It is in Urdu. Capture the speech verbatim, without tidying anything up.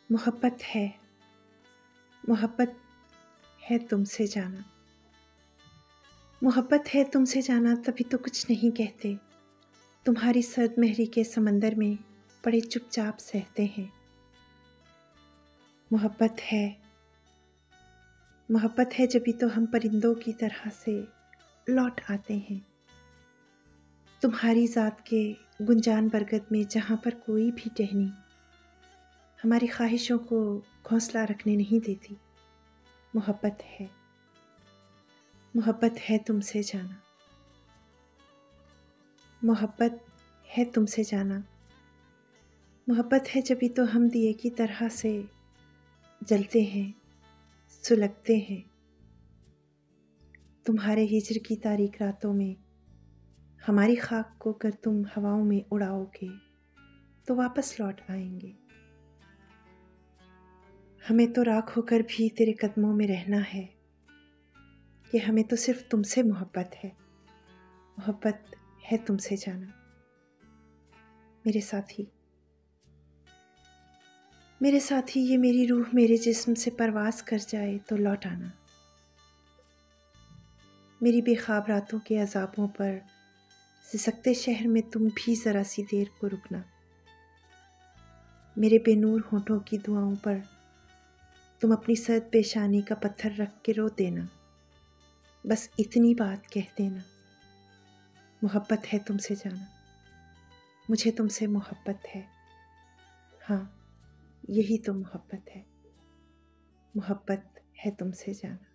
محبت ہے، محبت ہے تم سے جانا، محبت ہے تم سے جانا تبھی تو کچھ نہیں کہتے، تمہاری سرد مہری کے سمندر میں پڑے چپ چاپ سہتے ہیں۔ محبت ہے، محبت ہے جبھی تو ہم پرندوں کی طرح سے لوٹ آتے ہیں، تمہاری ذات کے گنجان برگد میں جہاں پر کوئی بھی ٹہنی ہماری خواہشوں کو گھونسلہ رکھنے نہیں دیتی۔ محبت ہے، محبت ہے تم سے جانا، محبت ہے تم سے جانا، محبت ہے جبھی تو ہم دیے کی طرح سے جلتے ہیں، سلگتے ہیں، تمہارے ہجر کی تاریک راتوں میں ہماری خاک کو گر تم ہواؤں میں اڑاؤ گے تو واپس لوٹ آئیں گے۔ ہمیں تو راکھ ہو کر بھی تیرے قدموں میں رہنا ہے، کہ ہمیں تو صرف تم سے محبت ہے، محبت ہے تم سے جانا۔ میرے ساتھی، میرے ساتھی یہ میری روح میرے جسم سے پرواز کر جائے تو لوٹ آنا، میری بے خواب راتوں کے عذابوں پر سسکتے شہر میں تم بھی ذرا سی دیر کو رکنا، میرے بے نور ہونٹوں کی دعاؤں پر تم اپنی سرد پیشانی کا پتھر رکھ کے رو دینا، بس اتنی بات کہہ دینا، محبت ہے تم سے جانا، مجھے تم سے محبت ہے، ہاں یہی تو محبت ہے، محبت ہے تم سے جانا۔